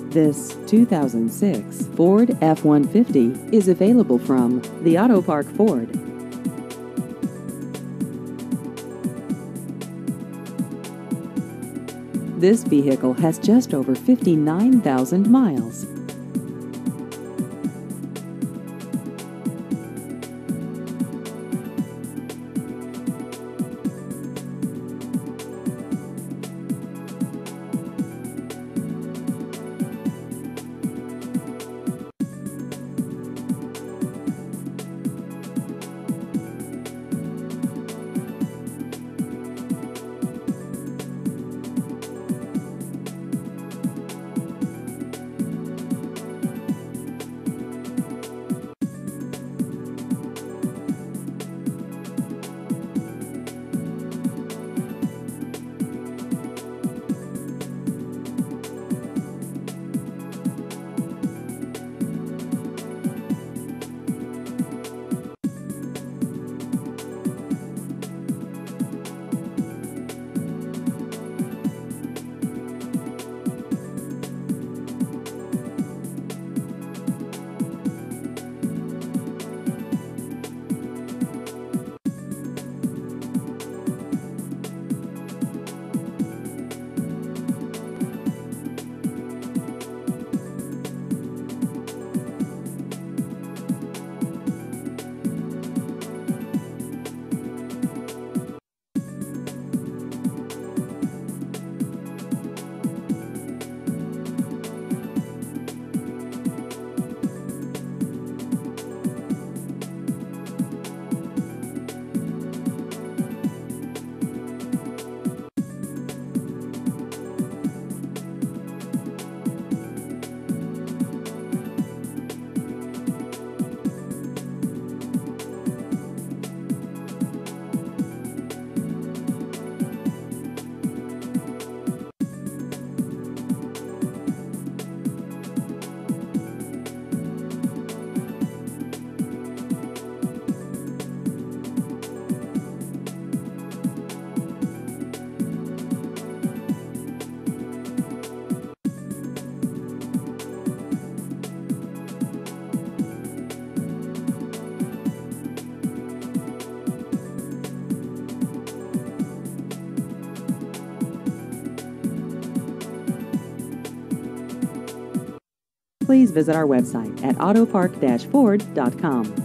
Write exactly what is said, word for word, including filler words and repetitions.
This two thousand six Ford F one fifty is available from the Auto Park Ford. This vehicle has just over fifty-nine thousand miles. Please visit our website at autopark dash ford dot com.